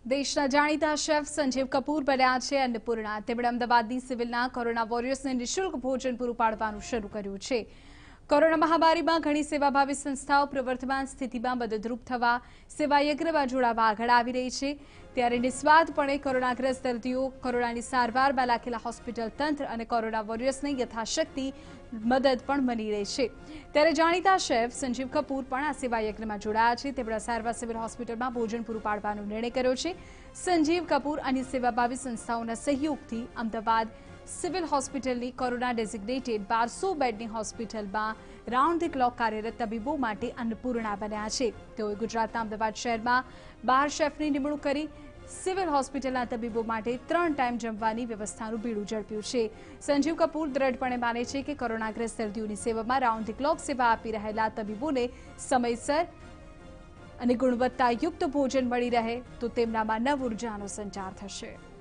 દેશના જાણીતા શેફ સંજીવ કપૂર બન્યા છે અન્નપૂર્ણા। તેમણે અમદાવાદની સિવિલના કોરોના વોરિયર્સને નિઃશુલ્ક ભોજન પૂરું પાડવાનું શરૂ કર્યું છે। કોરોના મહામારીમાં ઘણી સેવાભાવી સંસ્થાઓ પ્રવર્તમાન સ્થિતિમાં મદદરૂપ થવા સેવાયજ્ઞમાં જોડાવા આગળ આવી રહી છે। ત્યારે નિસ્વાર્થપણે કોરોનાગ્રસ્ત દર્દીઓ, કોરોનાની સારવારમાં લાગેલા હોસ્પિટલ તંત્ર અને કોરોના વોરિયર્સને યથાશક્તિ મદદ પણ મળી રહી છે। ત્યારે જાણીતા શેફ સંજીવ કપૂર પણ આ સેવાયજ્ઞમાં જોડાયા છે। તેમણે સારવાર સિવિલ હોસ્પિટલમાં ભોજન પૂરું પાડવાનો નિર્ણય કર્યો છે। સંજીવ કપૂર અને સેવાભાવી સંસ્થાઓના સહયોગથી અમદાવાદ સિવિલ હોસ્પિટલની કોરોના ડેઝિગ્નેટેડ 1200 બેડની હોસ્પિટલમાં રાઉન્ડ ધી ક્લોક કાર્યરત તબીબો માટે અન્નપૂર્ણા બન્યા છે। તેઓએ ગુજરાતના અમદાવાદ શહેરમાં 12 શેફની નિમણૂક કરી સિવિલ હોસ્પિટલના તબીબો માટે 3 ટાઈમ જમવાની વ્યવસ્થાનું બીડું ઝડપ્યું છે। સંજીવ કપૂર દ્રઢપણે માને છે કે કોરોનાગ્રસ્ત દર્દીઓની સેવામાં રાઉન્ડ ધી ક્લોક સેવા આપી રહેલા તબીબોને સમયસર અને ગુણવત્તાયુક્ત ભોજન મળી રહે તો તેમનામાં નવ ઉર્જાનો સંચાર થશે।